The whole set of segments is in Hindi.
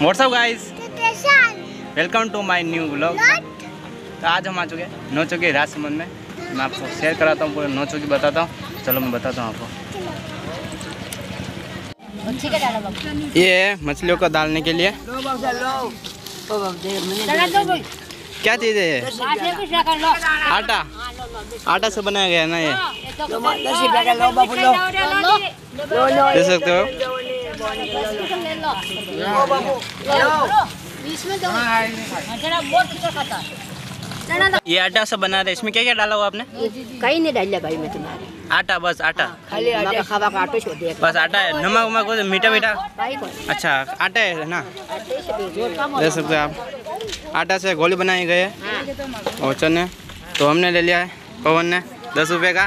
WhatsApp guys, welcome to my new vlog. तो आज हम आ चुके हैं नौचौकी राजसमंद में। मैं आपको शेयर कराता हूँ, पूरे नौचौकी बताता हूँ। चलो मैं बताता हूँ आपको। ये है मछलियों को डालने के लिए। क्या चीज़ है ये? आटा, आटा से बनाया गया है ना ये, देख सकते हो। ये आटा से बना रहे। इसमें क्या क्या डाला हुआ आपने? कहीं नहीं डाला भाई मैं तुम्हारे। आटा, बस आटा, खाली आटा खावा का आटा छोड़ दिया। बस आटा है। नमक वमक कुछ मीठा मीठा? अच्छा, आटा है ना, देख सकते हो आप। आटा से गोली बनाई गई है। और चने तो हमने ले लिया है, पवन ने 10 रुपये का।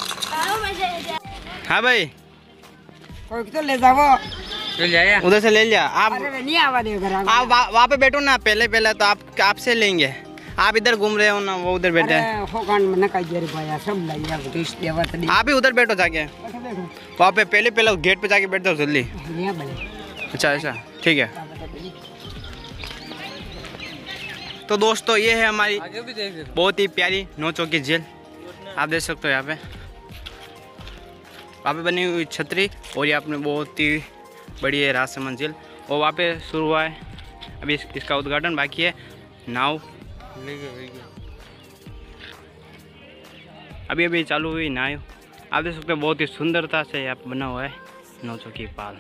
हाँ भाई, तो ले जाओ, उधर से ले लिया। आप नहीं आवा दे घर। आप वहाँ पे बैठो ना, पहले पहले तो आप आपसे लेंगे। आप इधर घूम रहे हो ना, वो उधर बैठे हैं। आप ही उधर बैठो जाके, वहाँ पे पहले गेट पे जाके बैठ जाओ जल्दी। अच्छा ऐसा, ठीक है। तो दोस्तों ये है हमारी बहुत ही प्यारी नौचौकी झील। आप देख सकते हो यहाँ पे, वहाँ पे बनी हुई छतरी, और यहाँ पे बहुत ही बड़ी है राजसमंद झील। और वहाँ पे शुरू हुआ है, अभी इसका उद्घाटन बाकी है। नाव अभी चालू हुई नाव। आप देख सकते हो बहुत ही सुंदरता से यहाँ पे बना हुआ है नौचौकी पाल।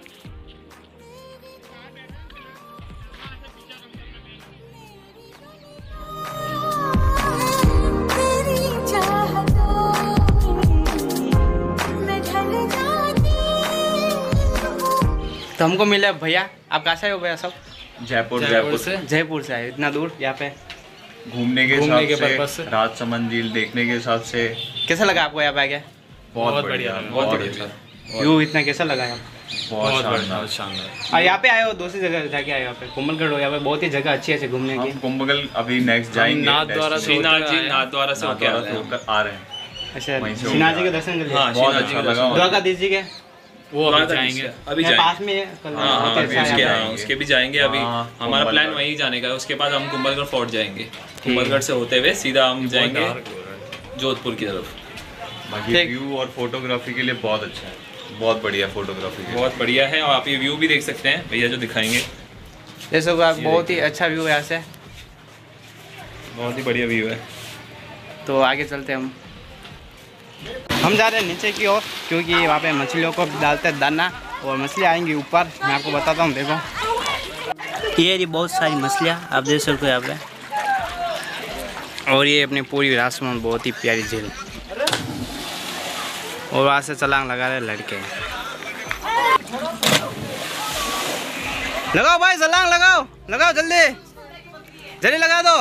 तो हमको मिला भैया। आप कहाँ से हो भैया? सब जयपुर से आए इतना दूर यहाँ पे घूमने के पर्पस से, राजसमंद झील देखने के हिसाब से। कैसा लगा आपको यहाँ पे आके? बहुत बढ़िया, बहुत बढ़िया। व्यू इतना कैसा लगा यहाँ? बहुत शानदार। और यहाँ पे आए हो, दूसरी जगह जाके आए हो? यहाँ पे कुंभलगढ़ हो, यहाँ पे बहुत ही जगह अच्छी अच्छी घूमने की। कुंभलगढ़ अभी नेक्स्ट जाएंगे, नाथद्वारा से होके आ रहे हैं। अच्छा, श्रीनाथ जी के दर्शन कर लिए? बहुत अच्छा लगा। द्वारकाधीश जी के वो अभी जाएंगे, अभी पास में उसके भी जाएंगे। अभी हमारा प्लान वहीं जाने का है। उसके बाद हम कुंभलगढ़ फोर्ट जाएंगे। कुंभलगढ़ से होते हुए सीधा हम जाएंगे जोधपुर की तरफ। बाकी व्यू और फोटोग्राफी के लिए बहुत अच्छा है, बहुत बढ़िया फोटोग्राफी, बहुत बढ़िया है। और आप ये व्यू भी देख सकते हैं भैया जो दिखाएंगे। जैसे बहुत ही अच्छा व्यू है यहाँ से, बहुत ही बढ़िया व्यू है। तो आगे चलते हैं हम जा रहे हैं नीचे की ओर, क्योंकि वहाँ पे मछलियों को डालते हैं दाना, और मछली आएंगी ऊपर। मैं आपको बताता हूँ, देखो ये बहुत सारी मछलियाँ आप देख सकते हो यहाँ पे। और ये अपनी पूरी राजसमंद बहुत ही प्यारी झील। और वहाँ से छलांग लगा रहे लड़के। लगाओ भाई, छलांग लगाओ, लगाओ जल्दी जल्दी लगा दो।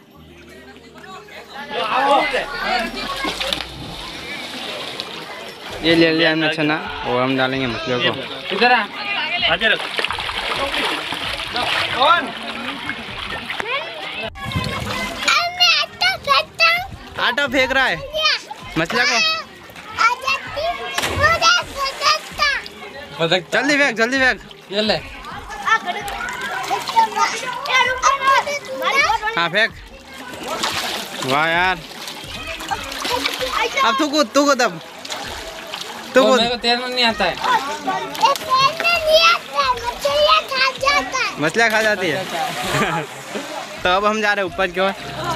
ये ले लिया हमने चना, और हम डालेंगे मछलियों को। इधर आगे रख। आटा फेंक रहा है मछलियों को। जल्दी फेंक, जल्दी फेंक। हाँ फेंक। वाह यार, अब तू कूद अब। तो मेरे को तैरना नहीं आता है। मछलियाँ खा जाती है। तो अब हम जा रहे हैं ऊपर की ओर।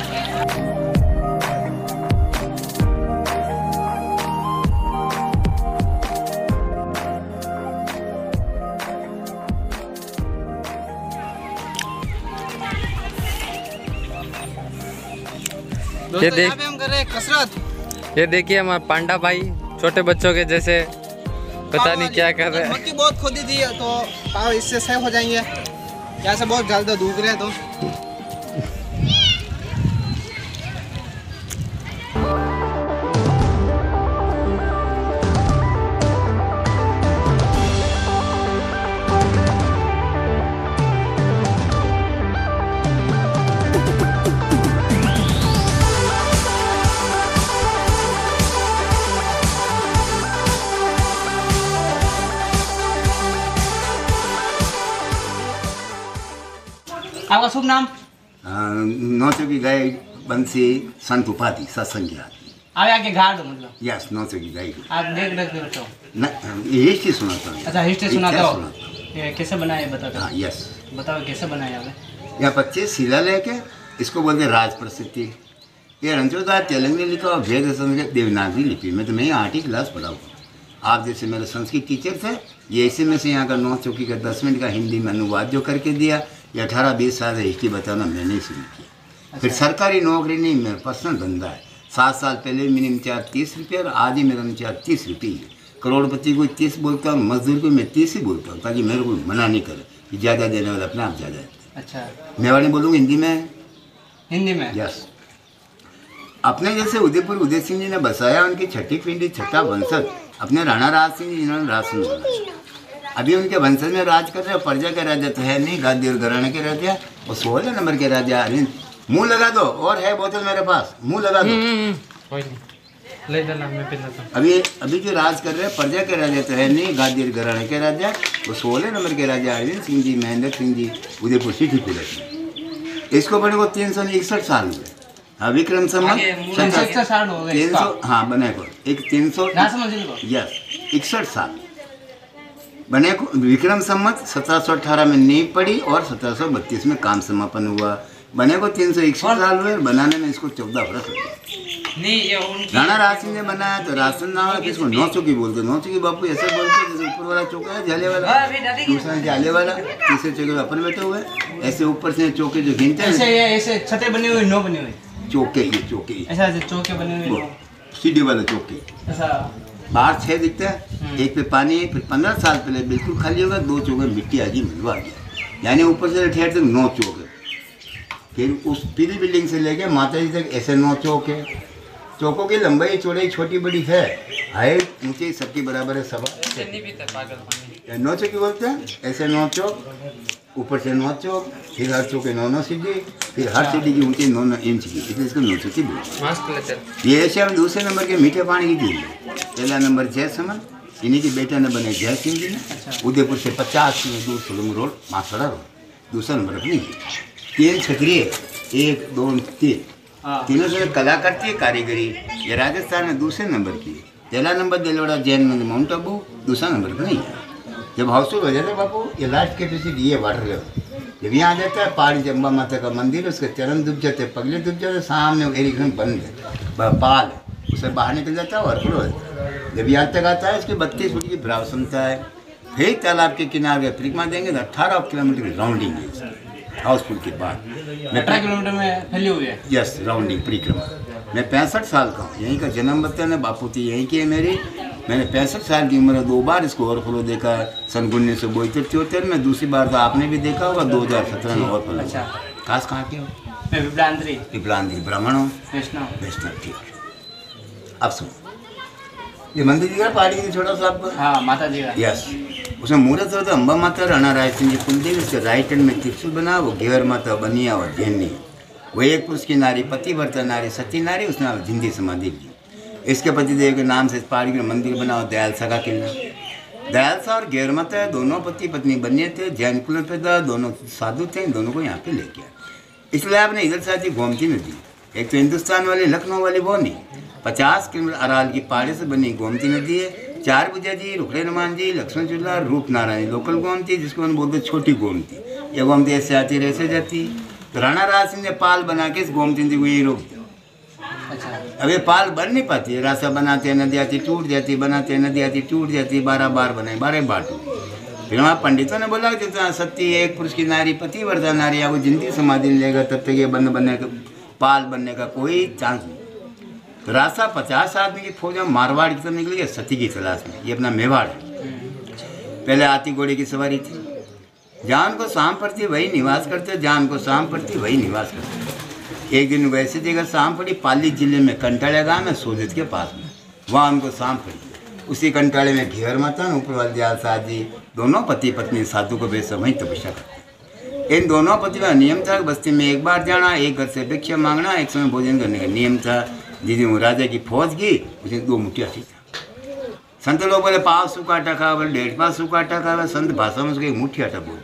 ये देख, हम कर रहे हैं कसरत। ये देखिए हमारे पांडा भाई छोटे बच्चों के जैसे पता नहीं क्या कर रहे हैं। मक्की बहुत खोदी थी, तो पाव इससे सेव हो जाएंगे। यहाँ से बहुत ज़्यादा धूप रहे हैं तो आपका शुभ नाम? नौचों की गाय बंसी संत उपाधि सत्संगी आदमी। आप यहाँ के घाट हो मतलब? यस, नौचों की गाय। आप देख रहे हो? ये हिस्ट्री सुनाता हूँ। अच्छा, हिस्ट्री सुनाता हो? सुनाता ये कैसे बनाया बताओ? हाँ, यस। बताओ कैसे बनाया आपने? यहाँ 25 शिलालेख के इसको बोलते राज प्रसिद्धि। ये रणछोड़दास तेलंग ने लिखा और वेद संस्कृत देवनागरी लिपि में। तो मैं 8वीं क्लास पढ़ा हुआ। आप जैसे मेरे संस्कृत टीचर थे, ये ऐसे में से यहाँ का 9 चौकी का 10 मिनट का हिंदी में अनुवाद जो करके दिया, ये 18-20 साल से हिस्ट्री बताना मैंने शुरू किया। फिर सरकारी नौकरी नहीं, मेरा पर्सनल धंधा है। 7 साल पहले मिनिमम चार्ज 30 रुपये और आज ही मेरा चार्ज 30 रुपये है। करोड़पति को 30 बोलता हूँ, मजदूर को मैं 30 ही बोलता हूँ, ताकि मेरे को मना नहीं करे कि ज़्यादा देने वाला अपने आप ज़्यादा है। अच्छा, मेवाड़ी बोलूँगा हिंदी में? हिंदी में? यस। अपने जैसे उदयपुर उदय सिंह जी ने बसाया, उनकी छठी पीढ़ी छठा वंशज अपने राणा राज सिंह जी, जिन्होंने राज सुना। अभी उनके वंशज में राज कर रहे, प्रजा के राजा तो है नहीं, गादी और घराने के राजा और 16 नंबर के राजा। मुंह लगा दो, और है बोतल मेरे पास, मुंह लगा दो। कोई नहीं, ले जाना, मैं पिलाता हूं। अभी जो राज कर रहे हैं प्रजा के राजा तो है नहीं, गादी और घराने के राजा वो 16 नंबर के राजा अरविंद सिंह जी, महेंद्र सिंह जी, उदयपुर सिटी पुलिस। इसको बने को 361 साल हुए। हाँ, विक्रम संवत 361 साल हो गए इसका? हाँ, बने को एक 300 यस 61 साल बने को। विक्रम संवत 1718 में नींव पड़ी और 1732 में काम समापन हुआ। बने को 361 साल हुए, बनाने में इसको 14 वर्ष हो गए। राणा राज सिंह ने बनाया तो राशन नाम है, इसको 9 चौकी बोलते। 9 चौकी बापू ऐसे बोलते जैसे ऊपर वाला चौका है जाले वाला, दूसरा जाले वाला, तीसरे चौके अपन बैठे हुए, ऐसे ऊपर से चौके जो गिनते हैं ऐसे छतें बनी हुई, 9 बनी हुई चौके, ये चौके ऐसा चौके बने हुए, सीढ़ी वाले चौके। ऐसा बाहर 6 दिखते हैं, एक पे पानी है। फिर 15 साल पहले बिल्कुल खाली होगा, 2 चौके मिट्टी आ गई, मिलवा गया, यानी ऊपर से ठेठ तक 9 चौके। फिर उस पीली बिल्डिंग से लेके माता जी तक ऐसे 9 चौके। चौकों की लंबाई चौड़ाई छोटी बड़ी है, हाइट ऊंचाई सबकी बराबर है। 9 चौकी बोलते हैं, ऐसे 9 चौक, ऊपर से 9 चौक, फिर हर चौके 9 सीढ़ी, फिर हर सीढ़ी की ऊंचाई 9 इंच की, इसलिए इसको 9 चौकी बोलते हैं। ये एशिया में दूसरे नंबर के मीठे पानी की झील है। पहला नंबर जयसमन, इन्हीं की बेटा ने बने जय सिंह जी ने। उदयपुर से 50 किलोमीटर दूर सुलंग रोड, मासड़ा रोड। दूसरा नंबर अपनी 3 क्षत्रिय, 1 2 3 तीनों से कला करती है, कारीगरी। ये राजस्थान में दूसरे नंबर की। पहला नंबर दिलवाड़ा जैन मंदिर माउंट आबू, दूसरा नंबर पर नहीं है। जब हाउसफुल हो जाता है बापू, ये लास्ट कैपेसिटी ये वाटर लेवल जब यहाँ आ जाता है, पहाड़ी जम्बा माता का मंदिर, उसके चरण डूब जाते, पगले डूब जाते, सामने एरिक्सन बंद है, पाल है, उसे बाहर निकल जाता है और फ्लो होता है। जब यहाँ तक आता है, उसकी 32 फुट की भ्राव क्षमता है। फिर तालाब के किनारे परिक्रमा देंगे तो 18 किलोमीटर की राउंडिंग है इसकी। हाउसफुल के बाद 18 किलोमीटर में फैली हुई है। यस, राउंडिंग परिक्रमा। मैं 65 साल का हूँ, यहीं का जन्म बताने, बापू थी यहीं की है मेरी। मैंने 65 साल की उम्र 2 बार इसको ओवरफ्लो देखा है। सन 1972-73 में, दूसरी बार तो आपने भी देखा होगा 2017 में ओवरफ्लो। अच्छा, खास कहाँ के हो? मैं विप्लांतरी। विप्लांतरी ब्राह्मण हो? वैष्णव। ठीक। अब सुनो, ये मंदिर जी का पहाड़ी की छोटा सा आपको? हाँ, माता जी का। यस, उसमें मूर्त होता है अम्बा माता, राणा राय सिंह जी कुलदेवी। उसके राइट हैंड में त्रिशूल बना, वो घेवर माता बनिया और जैनी। वो एक पुरुष की नारी, पतिव्रता नारी, सती नारी, उसने जिंदी समाधि ली। इसके पतिदेव के नाम से इस पहाड़ी में मंदिर बना हुआ, दयालसा का किला। दयालसा और घेवर माता दोनों पति पत्नी बनिए थे, जैन कुल में पैदा, दोनों साधु थे, इन दोनों को यहाँ पे लेके आए। इसलिए आपने इधर साथी गोमती नदी, एक तो हिंदुस्तान वाली लखनऊ वाली वो नहीं, 50 किलोमीटर अराल की पहाड़ी से बनी गोमती नदी है। 4 भुजा जी, रुखड़े हनुमान जी, लक्ष्मण चूल्हा, रूप नारायण, लोकल गोमती, जिसको हम बोलते छोटी गोमती। ये गोमती ऐसे आती है, ऐसे जाती। तो राणा राज सिंह ने पाल बना के इस गोमती नदी को यही रोक दिया। अब ये पाल बन नहीं पाती है, रास्ता बनाते हैं नदी आती टूट जाती, बनाते हैं नदी आती टूट जाती, 12 बार बनाए, 12 बार टूट। फिर वहाँ पंडितों ने बोला कि सती एक पुरुष की नारी, पतिव्रता नारी, या वो जिंदी समाधि लेगा तब तक ये बंद बनने का, पाल बनने का कोई चांस नहीं। तो रास्ता 50 आदमी की फौज में मारवाड़ की तरफ निकल गया सती की तलाश में। ये अपना मेवाड़ है। पहले हाथी घोड़े की सवारी थी, जहाँ उनको शाम पड़ती वही निवास करते, जहाँ उनको शाम पड़ती वही निवास करते। एक दिन वैसे जगह शाम पड़ी, पाली जिले में कंटाड़ा गाँव में, सोजत के पास में, वहाँ उनको शाम पड़ी। उसी कंटाड़े में घेवर माता, ऊपर वाले दयाल साहब जी, दोनों पति पत्नी साधु को बेच वहीं तपस्या करते। इन दोनों पति का नियम था, बस्ती में एक बार जाना, एक घर से भिक्षा मांगना, एक समय भोजन करने का नियम था। जिस वो राजा की फौज की, उसे 2 मुठ्ठी थी। संत लोग बोले 5 सूखा आटा खा, बोले 1.5 सूखा आटा खा, संत भाषा में उसको 1 मुट्ठी आटा बोले।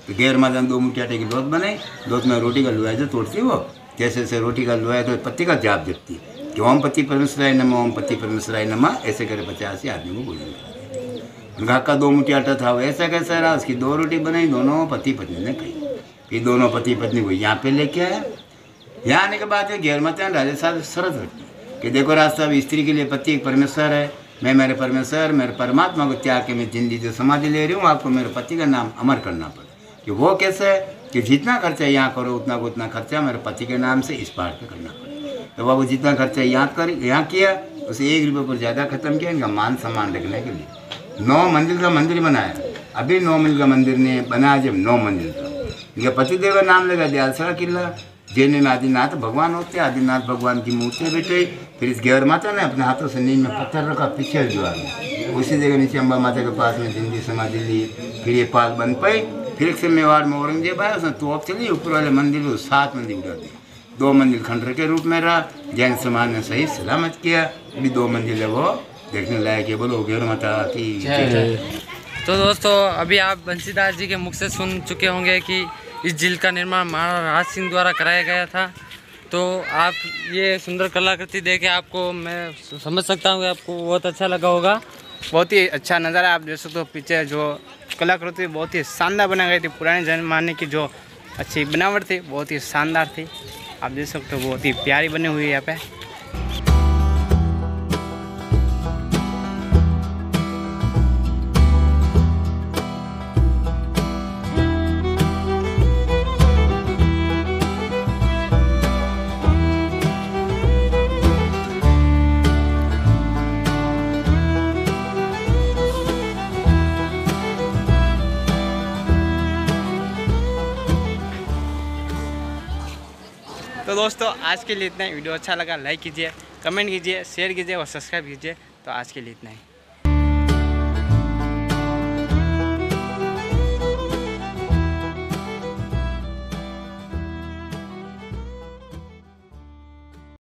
तो घेर माता 2 मुट्ठी आटे की लोथ बनाई, लोथ में रोटी का लोहा जो तोड़ती वो जैसे जैसे रोटी का लोहा तो पत्ती का जाप जपती कि ओम पति परमेश्वराय नमः, ओम पति परमेश्वराय नमः, ऐसे करे 85 आदमी को बोलेंगे। उनका का 2 मुट्ठी आटा था, वो ऐसा कैसा रहा, उसकी 2 रोटी बनाई, दोनों पति पत्नी ने खाई। फिर दोनों पति पत्नी को यहाँ पे लेके आया। यहाँ आने के बाद घेर माता राजा साहब शरत रखी कि देखो रास्ता स्त्री के लिए पति एक परमेश्वर है, मैं मेरे परमेश्वर मेरे परमात्मा को त्याग के मैं जिंदगी जो समाधि ले रही हूँ, आपको मेरे पति का नाम अमर करना पड़े। कि वो कैसे है कि जितना खर्चा यहाँ करो उतना को उतना खर्चा मेरे पति के नाम से इस पहाड़ पे करना पड़े। तो बाबू जितना खर्चा यहाँ किया उसे 1 रुपये पर ज़्यादा खत्म किया इनका मान सम्मान रखने के लिए। 9 मंजिल का मंदिर बनाया, अभी 9 मंजिल का मंदिर ने बनाया जब 9 मंजिल का। इनका पतिदेव का नाम लगा दयालसरा किला। जैन में आदिनाथ भगवान होते, आदिनाथ भगवान की मूर्ति बैठे। फिर इस घेर माता ने अपने हाथों से नींद में पत्थर रखा पीछे द्वार में, उसी जगह नीचे अम्बा माता के पास में जिंदी समाधि ली। फिर ये पाल बन पाई। फिर एक से मेवाड़ में औरंगजेब आया, उसने तोप चली, ऊपर वाले मंदिर को 7 मंदिर उड़ा दिए। 2 मंजिल खंडर के रूप में रहा। जैन समाज ने सही सलामत किया। अभी 2 मंजिल है वो देखने लायक है। बोलो घेर माता की जय। तो दोस्तों अभी आप बंसीदास जी के मुख से सुन चुके होंगे कि इस झील का निर्माण महाराणा राज सिंह द्वारा कराया गया था। तो आप ये सुंदर कलाकृति देख के आपको मैं समझ सकता हूँ कि आपको बहुत अच्छा लगा होगा। बहुत ही अच्छा नज़ारा आप देख सकते हो। पीछे जो कलाकृति बहुत ही शानदार बनाई गई थी, पुराने ज़माने की जो अच्छी बनावट थी बहुत ही शानदार थी। आप देख सकते हो बहुत ही प्यारी बनी हुई है यहाँ पे। तो दोस्तों आज के लिए इतना ही। वीडियो अच्छा लगा लाइक कीजिए, कमेंट कीजिए, शेयर कीजिए और सब्सक्राइब कीजिए। तो आज के लिए इतना ही।